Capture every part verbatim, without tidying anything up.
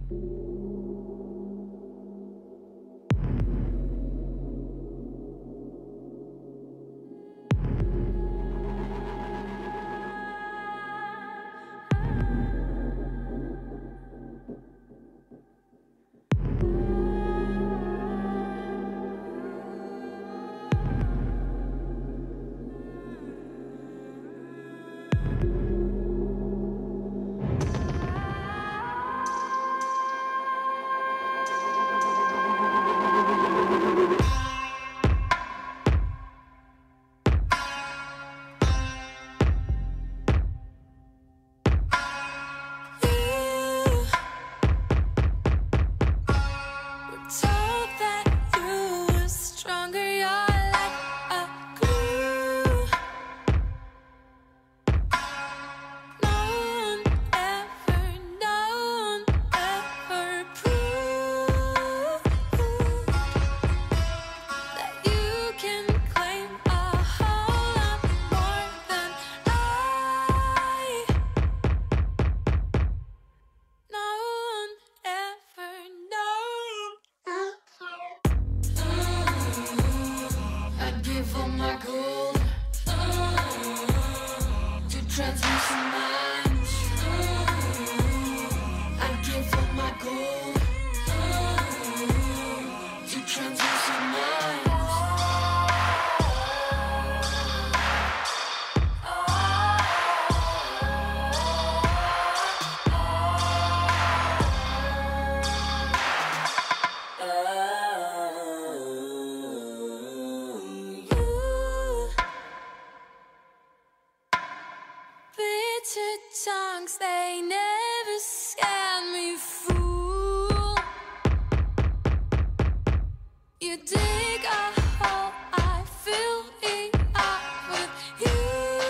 Songs, they never scan me, fool. You dig a hole, I fill it up with you.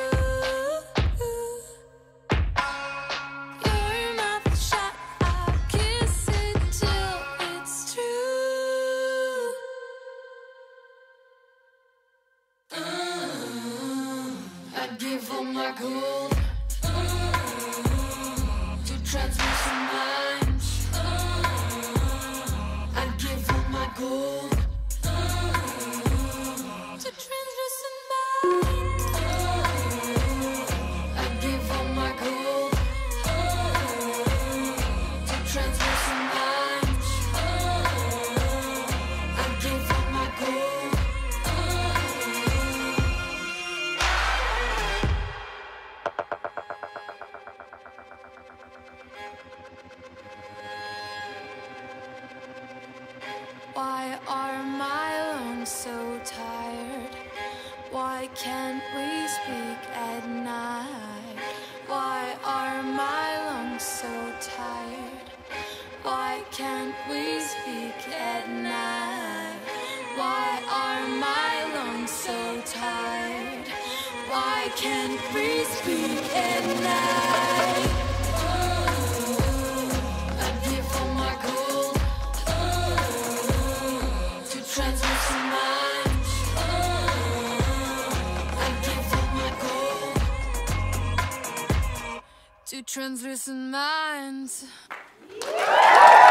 Your mouth shut, I kiss it till it's true. uh, I'd give all my gold translucent minds. uh, I'd give all my gold uh, to translucent minds. uh, I'd give all my gold uh, to translucent minds. uh, I'd give all my gold. Why are my lungs so tired? Why can't we speak at night? Why are my lungs so tired? Why can't we speak at night? Why are my lungs so tired? Why can't we speak at night? Translucent minds. I'd give all my gold to translucent minds.